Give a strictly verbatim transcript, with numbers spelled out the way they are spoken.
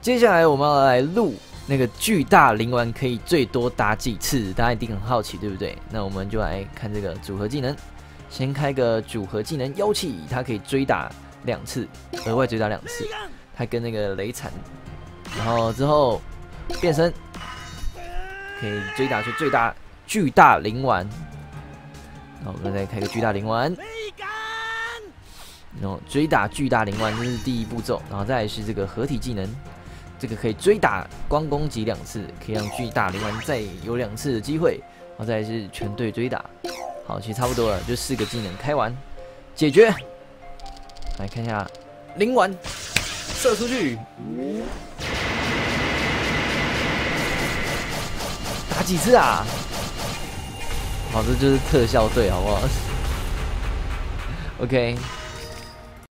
接下来我们要来录那个巨大灵丸可以最多打几次，大家一定很好奇，对不对？那我们就来看这个组合技能。先开个组合技能妖气，它可以追打两次，额外追打两次。它跟那个雷惨，然后之后变身，可以追打出最大巨大灵丸。然后我们再开个巨大灵丸。然后追打巨大灵丸，这是第一步骤，然后再来是这个合体技能，这个可以追打光攻击两次，可以让巨大灵丸再有两次的机会，然后再来是全队追打。好，其实差不多了，就四个技能开完，解决。来看一下灵丸射出去，打几次啊？好，这就是特效队，好不好？OK。